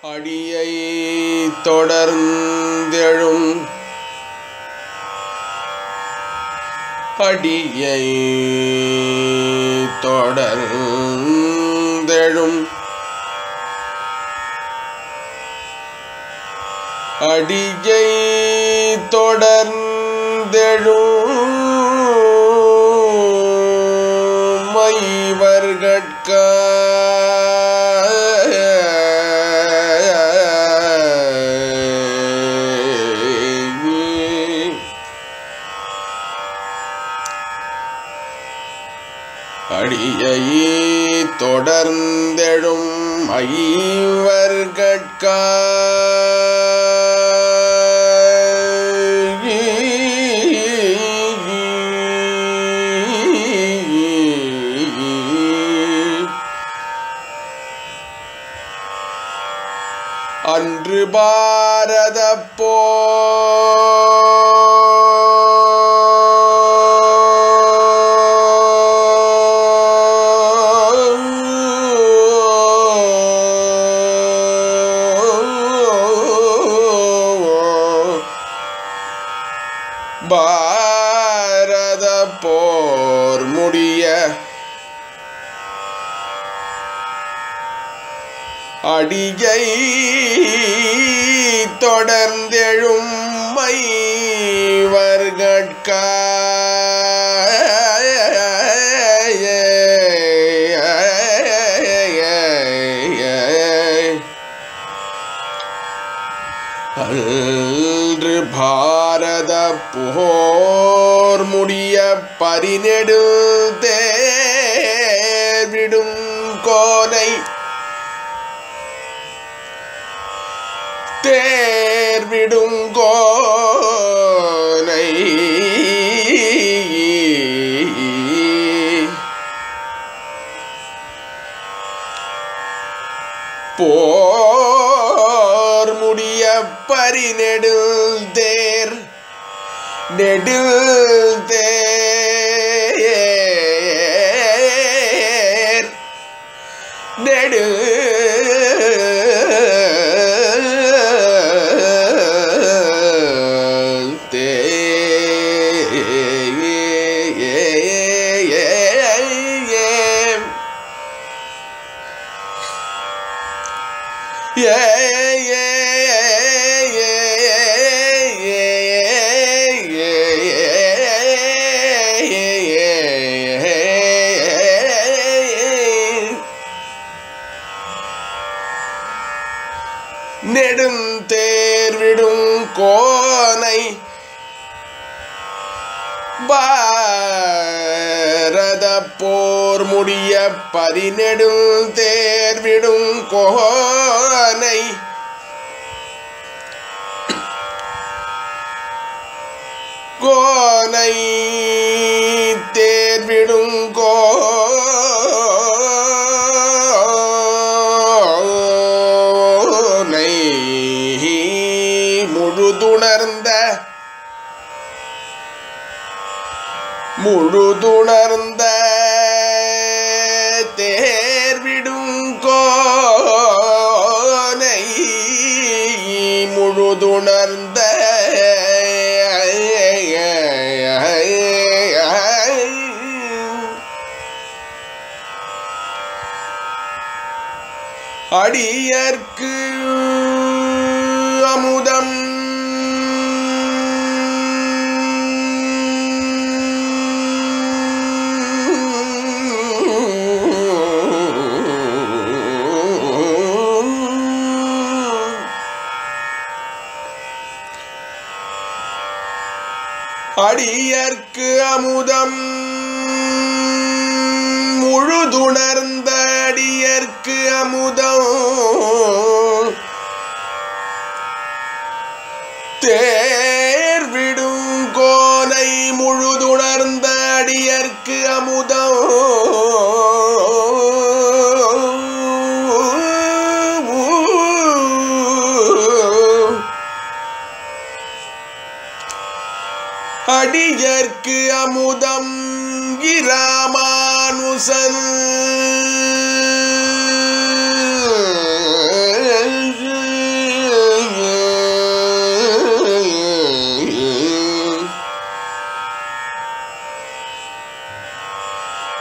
அடியை தொடர்ந்தெழும் அடியை தொடர்ந்தெழும் அடியை தொடர்ந்தெழும் மைவர்கட்க அடியை தொடர்ந்தெழும் ஐவர்கட்க அன்று பாரத பாரத போர் முடிய அடியை தொடர்ந்தெழும் மைவர்கட்க அன்று பாரத போர் முடிய பரிநெடுல் தேர்விடும் கோனை தேர்விடும் கோனை போர் முடிய பரிநெடுல் தேர் நெடுல் தேர் நெடுல் நெடுந்தேர்விடும் கோனை பாரத போர் முடிய பரிநெடுல் தேர்விடும் கோனை கோனை தேர்விடும் கோனை முழுதுணர்ந்த தேர்விடும் கோனை முழுதுணர்ந்த அடியர்க்கு அமுதம் அடியர்க்கு அமுதம் முழுதுணர்ந்த அடியர்க்கு அமுதம் தேர்விடும் கோனை முழுதுணர்ந்த அடியர்க்கு அமுதம் அடியர்க்கு அமுதம் இராமானுசன்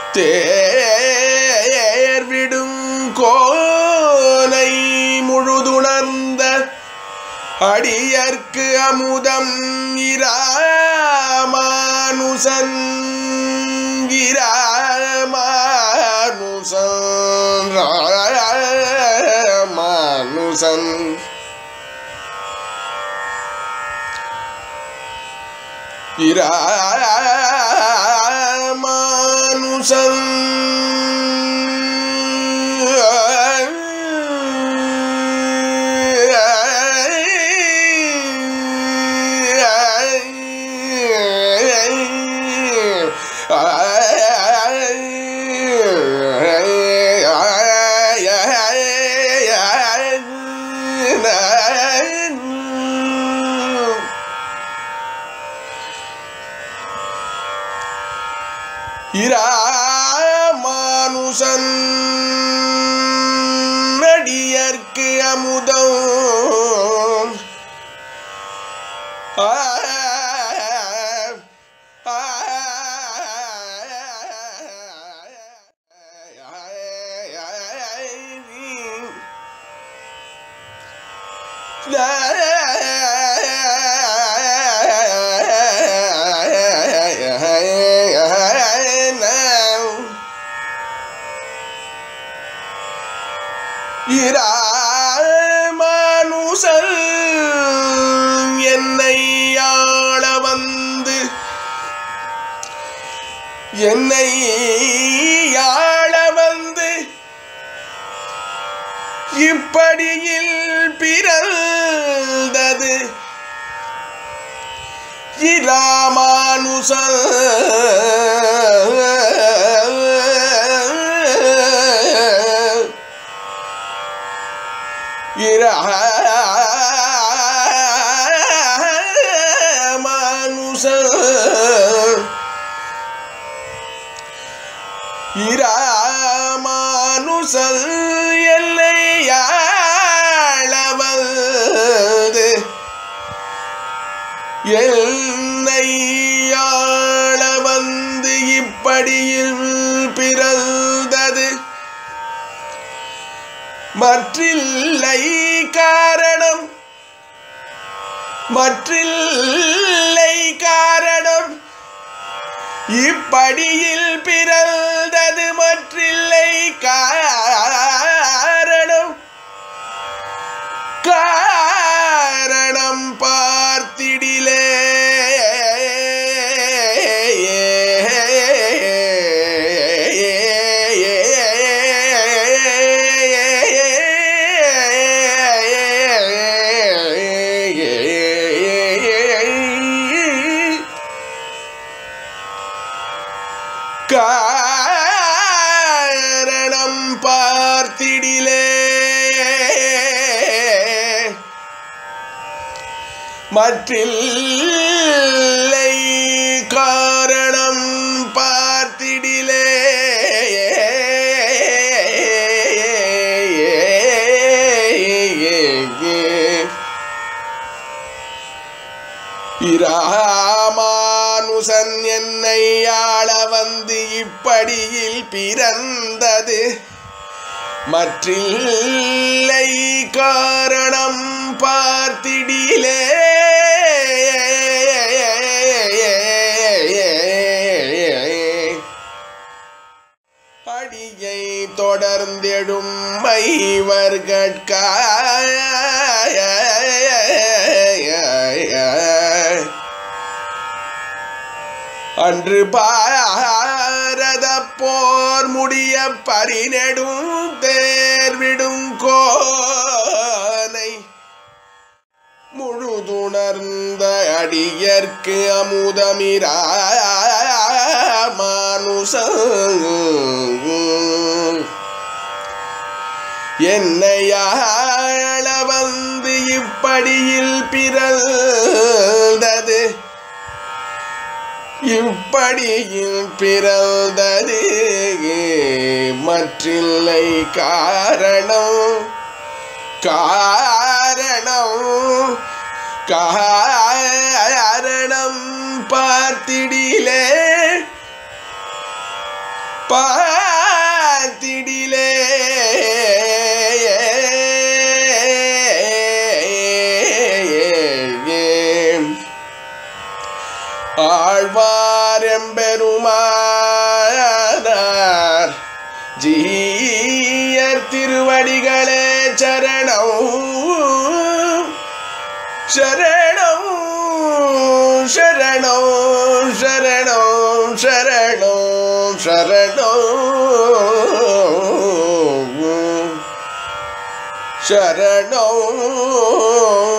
தேர்விடும் கோனை முழுதுணர்ந்த அடியர்க்கு அமுதம் இராமானுசன் இராமானுசன் ராமானுசன் இராமானுசன் இராமானுசன் அடியர்க்கு அமுதம் இராமானுசன் என்னை ஆள வந்து இப்படியில் பிறந்தது இராமானுசன் இராமானுசன் என்னை ஆள வந்து இப்படியில் பிறந்தது மற்றில்லை காரணம் இப்படியில் பிறந்தது மற்றில்லை காரணம் பார்த்திடிலே காரணம் பார்த்திடிலே மற்றில்லை காரணம் பார்த்திடிலே இராமானுசன் என்னை ஆள வந்து இப்படியில் பிறந்தது மற்றில்லை காரணம் பார்த்திடிலே அடியை தொடர்ந்தெடும் மைவர்கட்காய அன்று பாரத போர் முடிய பரிநெடும் தேர்விடும் கோனை முழுதுணர்ந்த அடியர்க்கு அமுதமிராமானுசன் என்னை ஆள வந்து இப்படியில் பிறந்தது இப்படியில் பிறந்தது மற்றில்லை காரணம் பார்த்திடிலே பார்த்திடிலே ஆழ்வாரெம்பெருமானார் ஜீயர் திருவடிகளே சரணம் சரணம் சரணம் சரணம் சரணம் சரணம் சரணம்